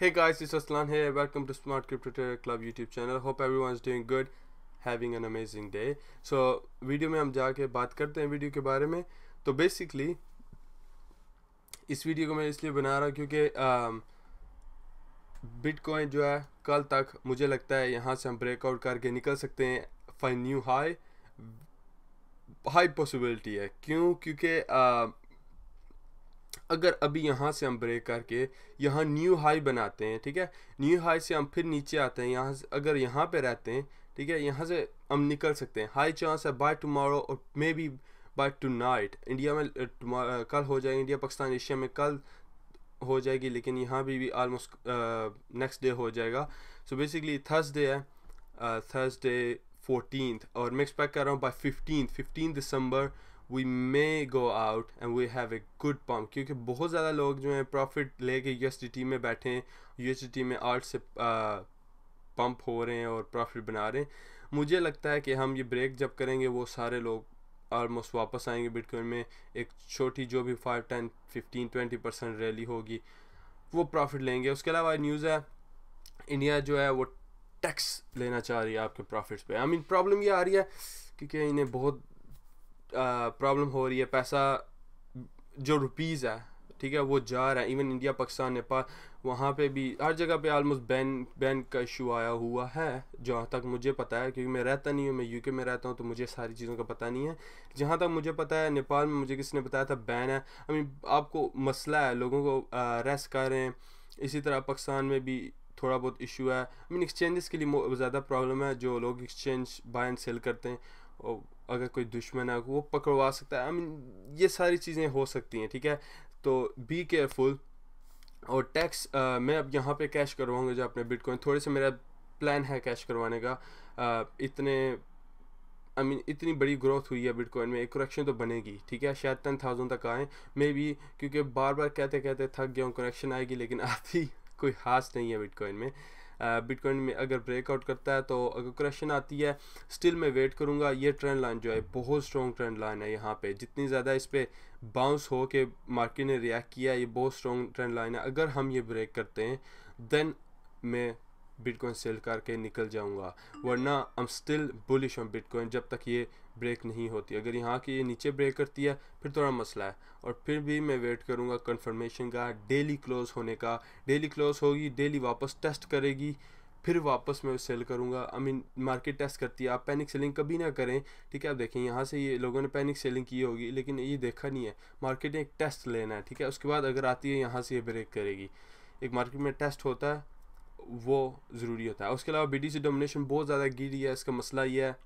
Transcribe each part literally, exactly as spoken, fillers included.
Hey guys, it's Aslan here. Welcome to Smart Crypto Trader Club YouTube channel. Hope everyone is doing good, having an amazing day. So video में हम जाके बात करते हैं video के बारे में. तो बेसिकली इस वीडियो को मैं इसलिए बना रहा हूँ क्योंकि बिटकॉइन जो है कल तक मुझे लगता है यहाँ से हम ब्रेकआउट करके निकल सकते हैं. फाइन न्यू हाई हाई पॉसिबिलिटी है. क्यों? क्योंकि अगर अभी यहाँ से हम ब्रेक करके यहाँ न्यू हाई बनाते हैं, ठीक है, न्यू हाई से हम फिर नीचे आते हैं, यहाँ से अगर यहाँ पे रहते हैं, ठीक है, यहाँ से हम निकल सकते हैं. हाई चांस है बाय टुमारो और may be by tonight. India में कल हो जाएगी, इंडिया पाकिस्तान एशिया में कल हो जाएगी, लेकिन यहाँ भी भी आलमोस्ट नेक्स्ट डे हो जाएगा. सो बेसिकली थर्सडे है, थर्सडे फोर्टीन्थ, और मैं एक्सपेक्ट कर रहा हूँ बाय फिफ्टीन फिफ्टीन दिसंबर we may go out and we have a good pump. क्योंकि बहुत ज़्यादा लोग जो हैं प्रॉफिट लेके यू एस डी टी में बैठे हैं, यू एस डी टी में आर्ट से पंप हो रहे हैं और प्रॉफिट बना रहे हैं. मुझे लगता है कि हम ये ब्रेक जब करेंगे वो सारे लोग ऑलमोस्ट वापस आएंगे बिटकॉइन में. एक छोटी जो भी five ten fifteen twenty percent rally होगी वो प्रॉफिट लेंगे. उसके अलावा न्यूज़ है इंडिया जो है वो टैक्स लेना चाह रही है आपके प्रॉफिट्स पे. आई मीन प्रॉब्लम ये आ रही है क्योंकि इन्हें बहुत प्रॉब्लम uh, हो रही है. पैसा जो रुपीज़ है, ठीक है, वो जा रहा है. इवन इंडिया पाकिस्तान नेपाल वहाँ पे भी हर जगह पे आलमोस्ट बैन बैन का इशू आया हुआ है जहाँ तक मुझे पता है, क्योंकि मैं रहता नहीं हूँ, मैं यूके में रहता हूँ, तो मुझे सारी चीज़ों का पता नहीं है. जहाँ तक मुझे पता है नेपाल में मुझे किसी ने बताया था बैन है. आई मीन आपको मसला है, लोगों को अरेस्ट कर रहे हैं. इसी तरह पाकिस्तान में भी थोड़ा बहुत इशू है. आई मीन एक्सचेंजेस के लिए ज़्यादा प्रॉब्लम है. जो लोग एक्सचेंज बाय एंड सेल करते हैं और अगर कोई दुश्मन है वो पकड़वा सकता है. आई मीन ये सारी चीज़ें हो सकती हैं, ठीक है, तो बी केयरफुल. और टैक्स uh, मैं अब यहाँ पे कैश करवाऊँगा जो अपने बिटकॉइन. थोड़े से मेरा प्लान है कैश करवाने का. uh, इतने आई I मीन mean, इतनी बड़ी ग्रोथ हुई है बिटकॉइन में, एक करेक्शन तो बनेगी, ठीक है, शायद टेन थाउजेंड तक आए मे बी, क्योंकि बार बार कहते कहते थक गया हूँ करेक्शन आएगी, लेकिन आती कोई खास नहीं है बिटकॉइन में. बिटकॉइन uh, में अगर ब्रेकआउट करता है तो अगर करेक्शन आती है स्टिल मैं वेट करूँगा. ये ट्रेंड लाइन जो है बहुत स्ट्रॉन्ग ट्रेंड लाइन है. यहाँ पे जितनी ज़्यादा इस पर बाउंस हो के मार्केट ने रिएक्ट किया, ये बहुत स्ट्रॉन्ग ट्रेंड लाइन है. अगर हम ये ब्रेक करते हैं देन मैं बिटकॉइन सेल करके निकल जाऊँगा, वरना I am still bullish on bitcoin जब तक ये ब्रेक नहीं होती. अगर यहाँ की ये नीचे ब्रेक करती है फिर थोड़ा मसला है, और फिर भी मैं वेट करूँगा कंफर्मेशन का, डेली क्लोज होने का. डेली क्लोज होगी, डेली वापस टेस्ट करेगी, फिर वापस मैं सेल करूँगा. आई मीन मार्केट टेस्ट करती है. आप पैनिक सेलिंग कभी ना करें, ठीक है. आप देखें यहाँ से ये लोगों ने पैनिक सेलिंग की होगी, लेकिन ये देखा नहीं है. मार्केट ने एक टेस्ट लेना है, ठीक है, उसके बाद अगर आती है यहाँ से ये ब्रेक करेगी. एक मार्केट में टेस्ट होता है, वो ज़रूरी होता है. उसके अलावा बी टी सी डोमिनेशन बहुत ज़्यादा गिरी है. इसका मसला ये है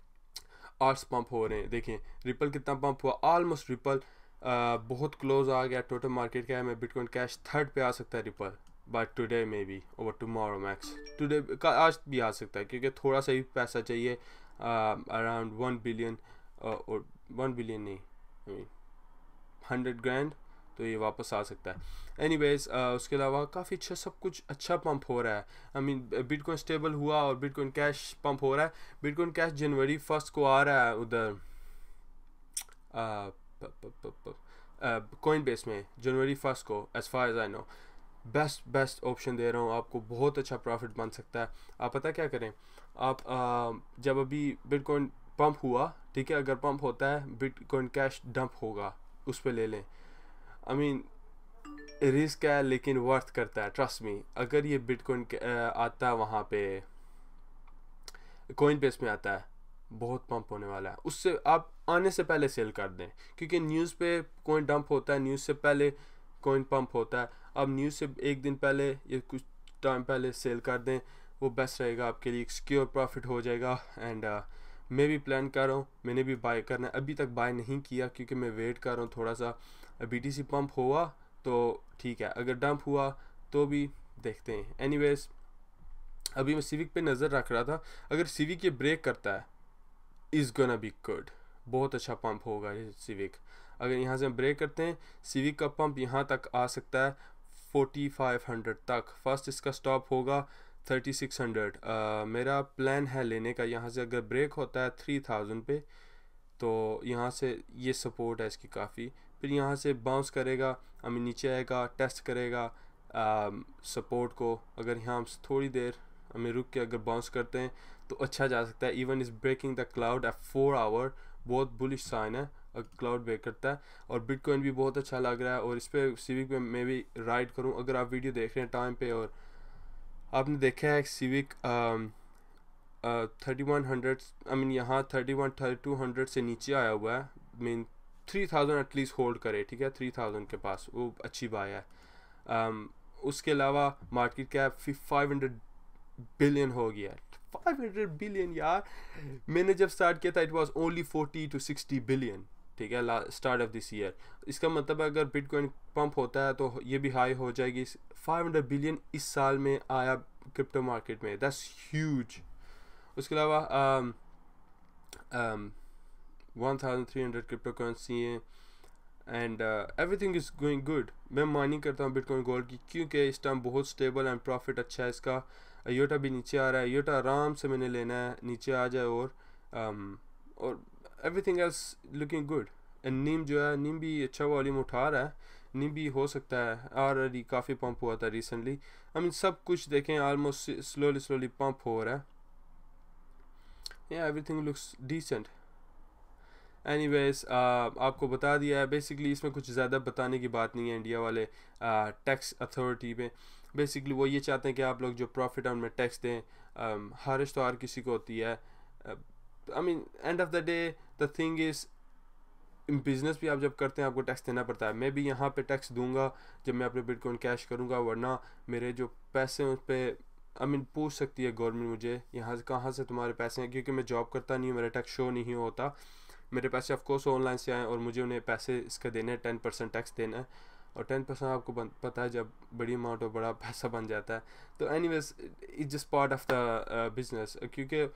आर्ट्स पंप हो रहे हैं. देखें रिपल कितना पंप हुआ, ऑलमोस्ट रिपल बहुत क्लोज आ गया. टोटल मार्केट क्या है, मैं बिटकॉइन कैश थर्ड पे आ सकता है Ripple by today, may be over tomorrow max. Today का आज भी आ सकता है क्योंकि थोड़ा सा ही पैसा चाहिए, अराउंड वन बिलियन और वन बिलियन नहीं, आई मीन हंड्रेड ग्रैंड, तो ये वापस आ सकता है. एनीवेज uh, उसके अलावा काफ़ी अच्छा सब कुछ अच्छा पंप हो रहा है. आई मीन बिटकॉइन स्टेबल हुआ और बिटकॉइन कैश पंप हो रहा है. बिटकॉइन कैश जनवरी फर्स्ट को आ रहा है उधर कॉइन बेस में, जनवरी फर्स्ट को, as far as I know. Best best option दे रहा हूँ आपको, बहुत अच्छा प्रॉफिट बन सकता है. आप पता क्या करें, आप uh, जब अभी बिटकॉइन पंप हुआ, ठीक है, अगर पंप होता है बिटकॉइन कैश डंप होगा, उस पर ले लें. आई मीन रिस्क है लेकिन वर्थ करता है, ट्रस्ट मी. अगर ये बिटकॉइन आता है वहाँ पे कॉइन बेस में आता है, बहुत पंप होने वाला है. उससे आप आने से पहले सेल कर दें, क्योंकि न्यूज़ पे कॉइन डंप होता है, न्यूज़ से पहले कॉइन पंप होता है. अब न्यूज़ से एक दिन पहले या कुछ टाइम पहले सेल कर दें, वो बेस्ट रहेगा आपके लिए. सिक्योर प्रॉफिट हो जाएगा. एंड uh, मैं भी प्लान कर रहा हूँ, मैंने भी बाय करना है. अभी तक बाय नहीं किया क्योंकि मैं वेट कर रहा हूँ थोड़ा सा. बी टी सी पंप हुआ तो ठीक है, अगर डंप हुआ तो भी देखते हैं. एनीवेज अभी मैं सिविक पे नज़र रख रहा था. अगर सिविक ये ब्रेक करता है इज़ गोना बी गुड, बहुत अच्छा पंप होगा ये सिविक. अगर यहाँ से हम ब्रेक करते हैं, सिविक का पंप यहाँ तक आ सकता है फोर्टी फाइव हंड्रेड तक. फर्स्ट इसका स्टॉप होगा थर्टी सिक्स हंड्रेड. मेरा प्लान है लेने का. यहाँ से अगर ब्रेक होता है थ्री थाउजेंड पे, तो यहाँ से ये सपोर्ट है इसकी काफ़ी. फिर यहाँ से बाउंस करेगा, हमें नीचे आएगा, टेस्ट करेगा, सपोर्ट को। अगर यहाँ हम थोड़ी देर हमें रुक के अगर बाउंस करते हैं तो अच्छा जा सकता है। Even is breaking the cloud at four hour, बहुत बुलिश साइन है अगर क्लाउड ब्रेक करता है। और बिटकॉइन भी बहुत अच्छा लग रहा है, और इस पर सिविक में मैं भी राइड करूँ। अगर आप वीडियो देख रहे हैं टाइम पे और आपने देखा है civic thirty one hundred I mean यहाँ thirty one thirty two hundred से नीचे आया हुआ है, mean three thousand at least hold करे, ठीक है, थ्री थाउजेंड के पास, वो अच्छी बाय है। um, उसके अलावा market cap five hundred billion हो गया। फाइव हंड्रेड बिलियन यार, मैंने जब स्टार्ट किया था it was only forty two sixty billion, ठीक है, स्टार्ट ऑफ दिस ईयर। इसका मतलब अगर बिटकॉइन पंप होता है तो ये भी हाई हो जाएगी। फाइव हंड्रेड बिलियन इस साल में आया क्रिप्टो मार्केट में, दैट्स ह्यूज। उसके अलावा one thousand three hundred cryptocurrency है and everything is going good. मैं माइनिंग करता हूँ बिटकॉइन गोल्ड की क्योंकि इस टाइम बहुत स्टेबल एंड प्रॉफिट अच्छा है इसका। योटा भी नीचे आ रहा है, योटा आराम से मैंने लेना है, नीचे आ जाए और um, और everything else looking good. And नीम जो है, नीम भी अच्छा वॉल्यूम उठा रहा है, नीम भी हो सकता है, ऑलरेडी काफ़ी पंप हुआ था रिसेंटली। आई मीन सब कुछ देखें ऑलमोस्ट स्लोली स्लोली पंप हो रहा है। या everything looks decent. Anyways uh, आपको बता दिया है बेसिकली, इसमें कुछ ज़्यादा बताने की बात नहीं है। इंडिया वाले टैक्स uh, अथॉरिटी पे बेसिकली वो ये चाहते हैं कि आप लोग जो प्रॉफिट है उनमें टैक्स दें। um, हारिश तो हर किसी को होती है। I mean end of the day the thing is business भी आप जब करते हैं आपको टैक्स देना पड़ता है। मैं भी यहाँ पे टैक्स दूंगा जब मैं अपने बिटकॉइन कैश करूँगा, वरना मेरे जो पैसे हैं उस पर आई मीन पूछ सकती है गवर्नमेंट मुझे यहाँ से कहाँ से तुम्हारे पैसे हैं, क्योंकि मैं जॉब करता नहीं हूँ, मेरा टैक्स शो नहीं होता। मेरे पैसे ऑफकोर्स ऑनलाइन से आए और मुझे उन्हें पैसे इसका देने हैं, टेन परसेंट टैक्स देना है। और टेन परसेंट आपको पता है जब बड़ी अमाउंट और बड़ा पैसा बन जाता है। तो anyways it's just part of the business, क्योंकि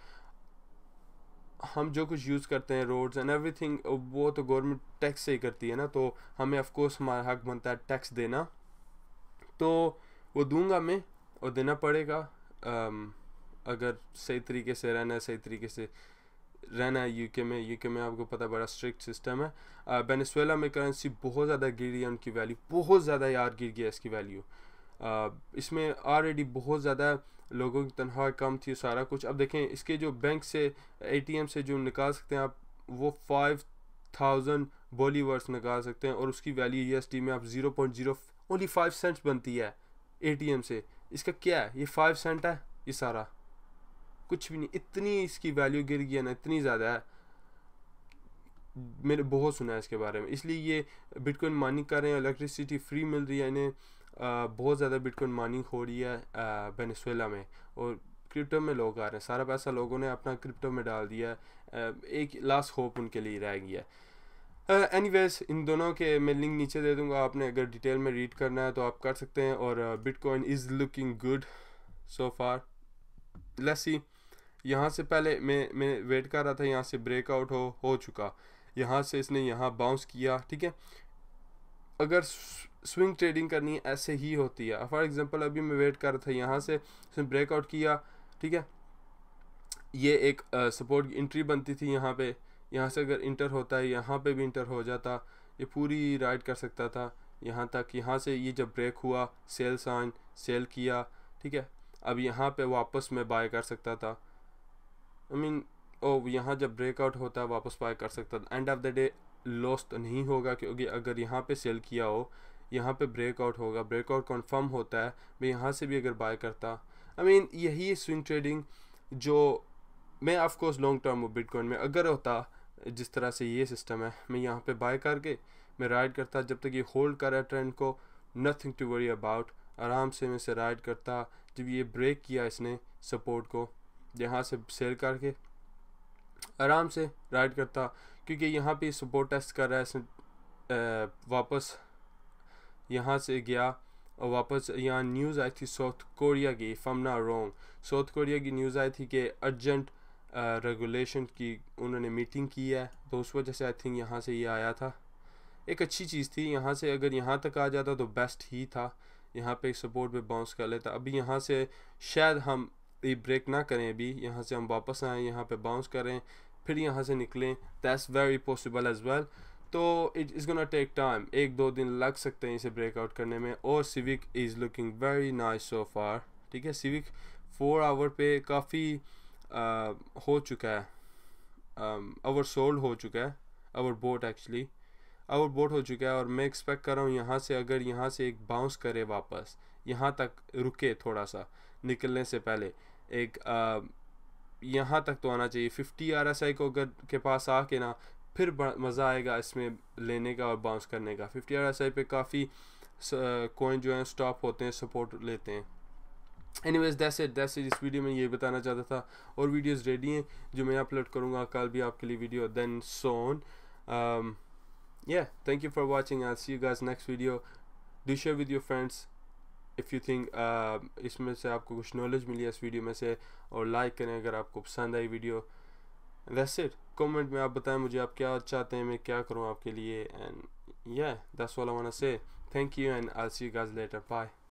हम जो कुछ यूज़ करते हैं रोड्स एंड एवरीथिंग वो तो गवर्नमेंट टैक्स से ही करती है ना, तो हमें ऑफकोर्स हमारा हक बनता है टैक्स देना। तो वो दूंगा मैं और देना पड़ेगा um, अगर सही तरीके से रहना है, सही तरीके से रहना है। यूके में यूके में आपको पता बड़ा स्ट्रिक्ट सिस्टम है। वेनेजुएला में करेंसी बहुत ज़्यादा गिर गई है, उनकी वैल्यू बहुत ज़्यादा यार गिर गया इसकी वैल्यू। इसमें ऑलरेडी बहुत ज़्यादा लोगों की तनख्वाह कम थी, सारा कुछ। अब देखें इसके जो बैंक से एटीएम से जो निकाल सकते हैं आप, वो फाइव थाउजेंड बोलीवर्स निकाल सकते हैं और उसकी वैल्यू यूएसडी में आप zero point zero only five cents बनती है एटीएम से। इसका क्या है, ये फाइव सेंट है, ये सारा कुछ भी नहीं। इतनी इसकी वैल्यू गिर गई है ना, इतनी ज़्यादा है, मैंने बहुत सुना है इसके बारे में। इसलिए ये बिटकॉइन माइनिंग कर रहे हैं, इलेक्ट्रिसिटी फ्री मिल रही है इन्हें, बहुत ज़्यादा बिटकॉइन माइनिंग हो रही है वेनेजुएला में, और क्रिप्टो में लोग आ रहे हैं। सारा पैसा लोगों ने अपना क्रिप्टो में डाल दिया है, एक लास्ट होप उनके लिए रह गया है। एनीवेज इन दोनों के मैं लिंक नीचे दे दूंगा, आपने अगर डिटेल में रीड करना है तो आप कर सकते हैं। और bitcoin is looking good so far. Let's see, यहाँ से पहले मैं मैं वेट कर रहा था, यहाँ से ब्रेकआउट हो हो चुका, यहाँ से इसने यहाँ बाउंस किया, ठीक है। अगर स्विंग ट्रेडिंग करनी है ऐसे ही होती है। फॉर एग्जांपल अभी मैं वेट कर रहा था, यहाँ से इसने ब्रेकआउट किया, ठीक है, ये एक सपोर्ट की एंट्री बनती थी यहाँ पे, यहाँ से अगर इंटर होता है यहाँ पे भी इंटर हो जाता, ये पूरी राइड कर सकता था यहाँ तक। यहाँ से ये जब ब्रेक हुआ, सेल साइन, सेल किया, ठीक है। अब यहाँ पे वापस मैं बाय कर सकता था, आई मीन ओ यहाँ जब ब्रेकआउट होता है वापस बाय कर सकता था। End of the day loss तो नहीं होगा, क्योंकि अगर यहाँ पे सेल किया हो, यहाँ पे ब्रेकआउट होगा, ब्रेकआउट कंफर्म होता है, मैं यहाँ से भी अगर बाय करता। आई मीन यही स्विंग ट्रेडिंग जो मैं ऑफ कोर्स लॉन्ग टर्म हूँ बिटकॉइन में। अगर होता जिस तरह से ये सिस्टम है, मैं यहाँ पे बाय करके मैं राइड करता जब तक ये होल्ड कर रहा है ट्रेंड को, नथिंग टू वरी अबाउट, आराम से मैं इसे राइड करता। जब ये ब्रेक किया इसने सपोर्ट को, यहाँ से सेल करके आराम से राइड करता, क्योंकि यहाँ पे सपोर्ट टेस्ट कर रहा है इसने। वापस यहाँ से गया और वापस यहाँ न्यूज़ आई थी साउथ कोरिया की, if I am not wrong, South Korea की न्यूज़ आई थी कि अर्जेंट रेगुलेशन की उन्होंने मीटिंग की है, तो उस वजह से आई थिंक यहाँ से ये आया था। एक अच्छी चीज़ थी, यहाँ से अगर यहाँ तक आ जाता तो बेस्ट ही था, यहाँ पे सपोर्ट पे बाउंस कर लेता। अभी यहाँ से शायद हम ये ब्रेक ना करें, अभी यहाँ से हम वापस आएँ, यहाँ पे बाउंस करें, फिर यहाँ से निकलें, that's very possible as well. तो it is gonna take time, एक दो दिन लग सकते हैं इसे ब्रेकआउट करने में। और civic is looking very nice so far, ठीक है। सिविक फोर आवर पे काफ़ी uh, हो चुका है, आवर सोल्ड हो चुका है, overbought actually overbought हो चुका है। और मैं एक्सपेक्ट कर रहा हूँ यहाँ से, अगर यहाँ से एक बाउंस करे वापस, यहाँ तक रुके थोड़ा सा निकलने से पहले, एक uh, यहाँ तक तो आना चाहिए। फिफ्टी आर एस आई को अगर के पास आके ना, फिर मज़ा आएगा इसमें लेने का और बाउंस करने का। फिफ्टी आर एस आई पे काफ़ी कोइन जो है स्टॉप होते हैं, सपोर्ट लेते हैं। Anyways that's it that's it इस वीडियो में ये बताना चाहता था। और वीडियोस रेडी हैं जो मैं अपलोड करूँगा कल भी आपके लिए video, then so on. yeah, thank you for watching. I'll see you guys next video. Do share with your friends if you think uh, इसमें से आपको कुछ नॉलेज मिली है इस वीडियो में से, और लाइक करें अगर आपको पसंद आई वीडियो। That's it. कमेंट में आप बताएं मुझे आप क्या चाहते हैं मैं क्या करूं आपके लिए, and yeah, that's all I want to say. Thank you and I'll see you guys later. Bye.